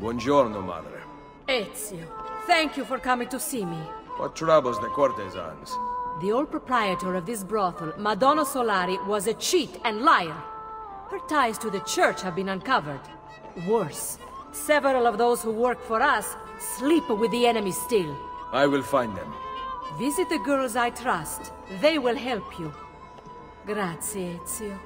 Buongiorno, madre. Ezio, thank you for coming to see me. What troubles the courtesans? The old proprietor of this brothel, Madonna Solari, was a cheat and liar. Her ties to the church have been uncovered. Worse, several of those who work for us sleep with the enemy still. I will find them. Visit the girls I trust. They will help you. Grazie, Ezio.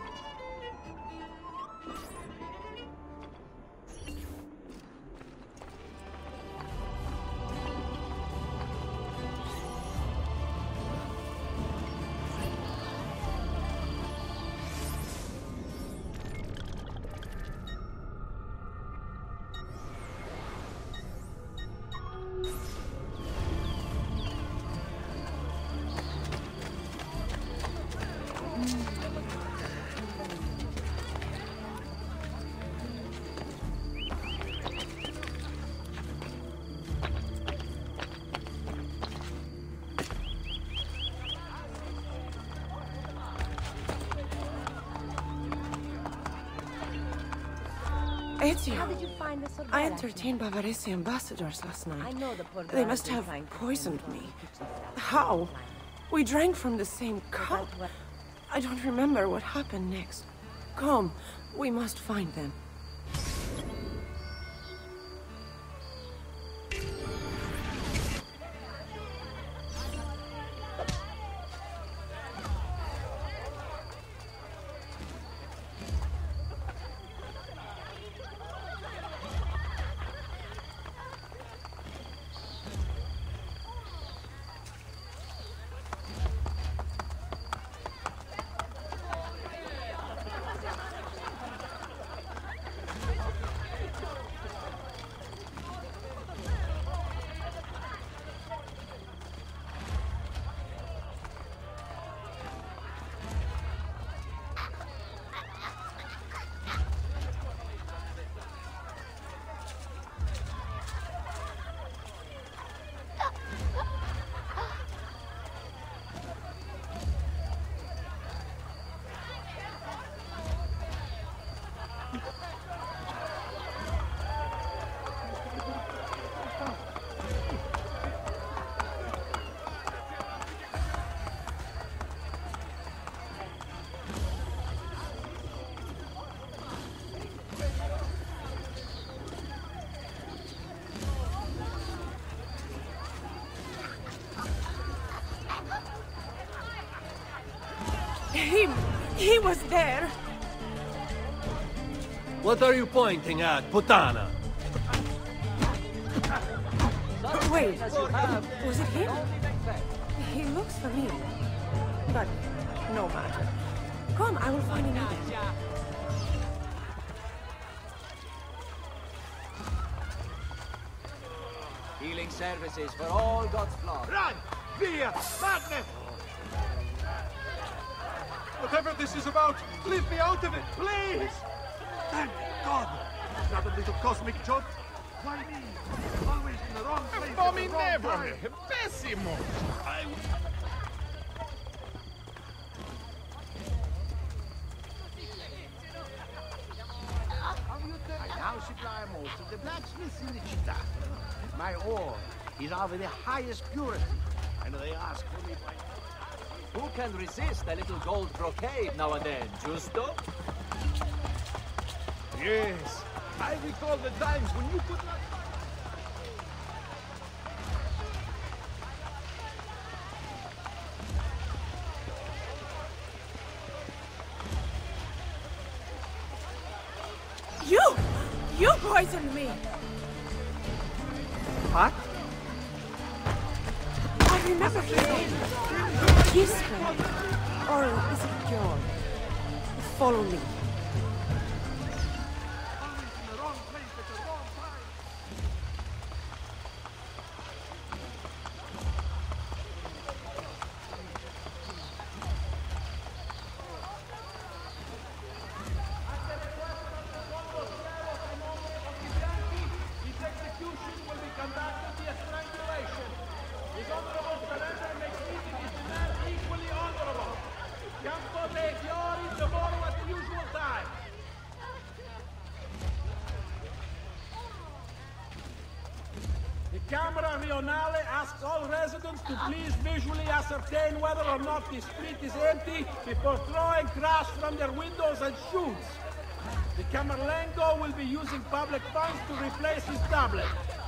Ezio, How did you find this I entertained Bavarese ambassadors last night. They must have poisoned me. How? We drank from the same cup. I don't remember what happened next. Come, we must find them. He was there. What are you pointing at, Putana? Wait, was it him? He looks familiar. But no matter. Come, I will find another. Healing services for all God's flock. Run! Fear! Madness! Whatever this is about, leave me out of it, please! Thank God! Another little cosmic joke? Why me? Always in the wrong place at the wrong time. Pessimo! I now supply most of the blacksmiths in the città. My ore is of the highest purity, and they ask for me by... Who can resist a little gold brocade now and then, Justo? Yes, I recall the times when you could not... You poisoned me! What? I remember his name. Gisco. Or is it John? Follow me. Fiori, tomorrow at the usual time. Camera Rionale asks all residents to please visually ascertain whether or not the street is empty before throwing trash from their windows and shoots. The Camerlengo will be using public funds to replace his tablet.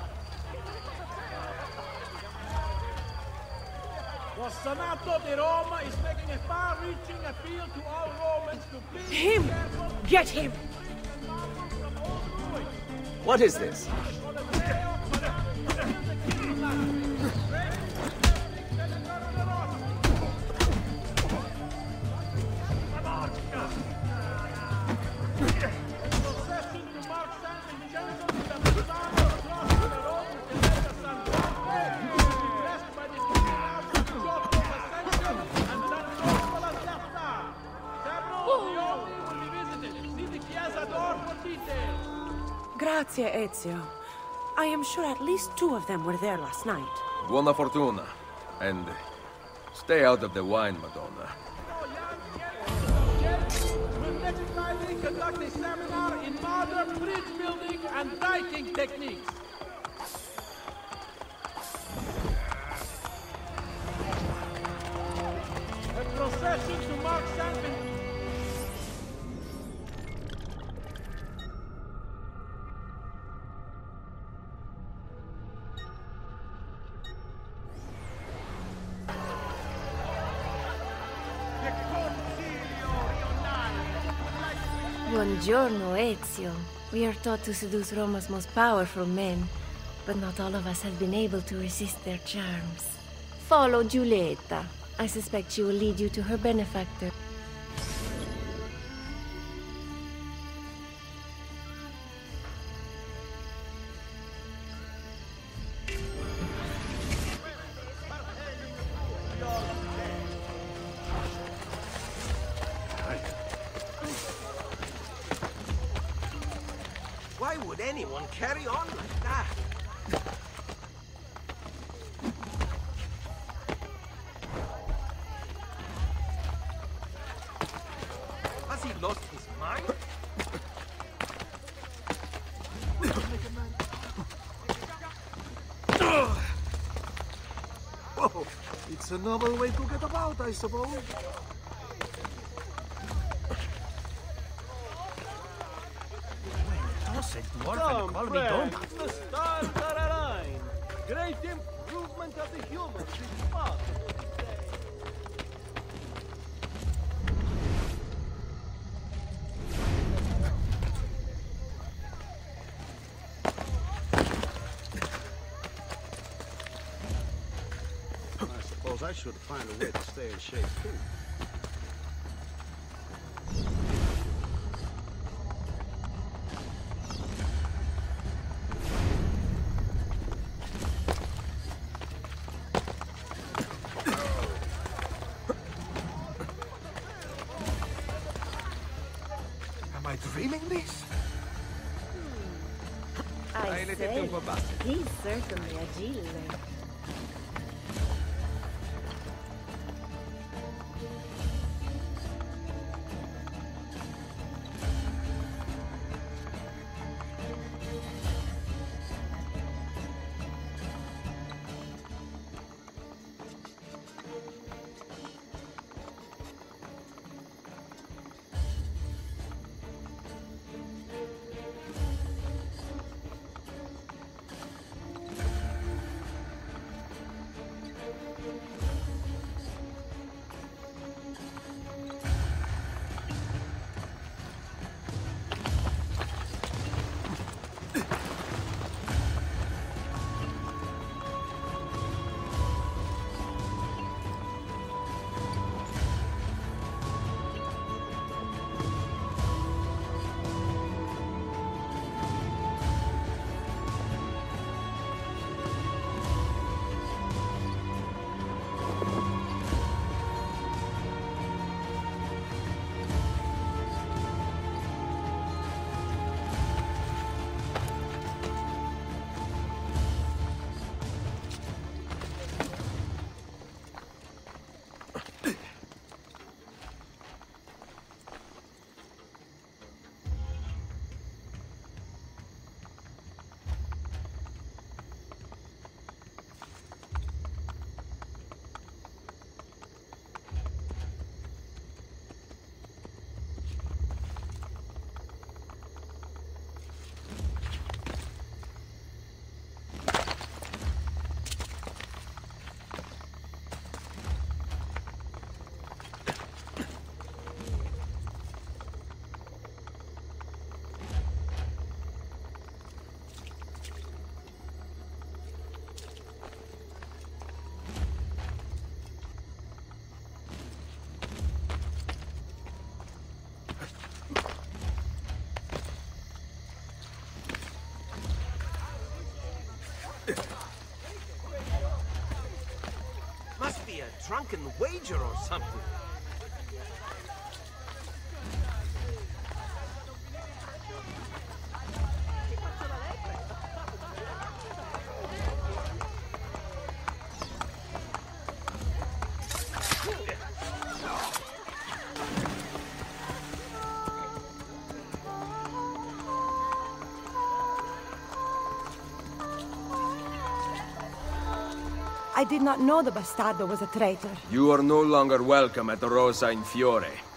The Senato di Roma is making a far-reaching appeal to all Romans to please... Him! Get him! What is this? Grazie, Ezio. I am sure at least 2 of them were there last night. Buona fortuna. And stay out of the wine, Madonna. Will next Friday conduct a seminar in modern bridge building and writing techniques. A procession to mark San Vincent. Buongiorno, Ezio. We are taught to seduce Roma's most powerful men, but not all of us have been able to resist their charms. Follow Giulietta. I suspect she will lead you to her benefactor. Why would anyone carry on like that? Has he lost his mind? Whoa, it's a novel way to get about, I suppose. Come, friends, the stars are aligned. Great improvement of the humans is possible today. I suppose I should find a way to stay in shape, too. Am I dreaming this? I say, he's certainly agile. Must be a drunken wager or something. I did not know the bastardo was a traitor. You are no longer welcome at Rosa in Fiore.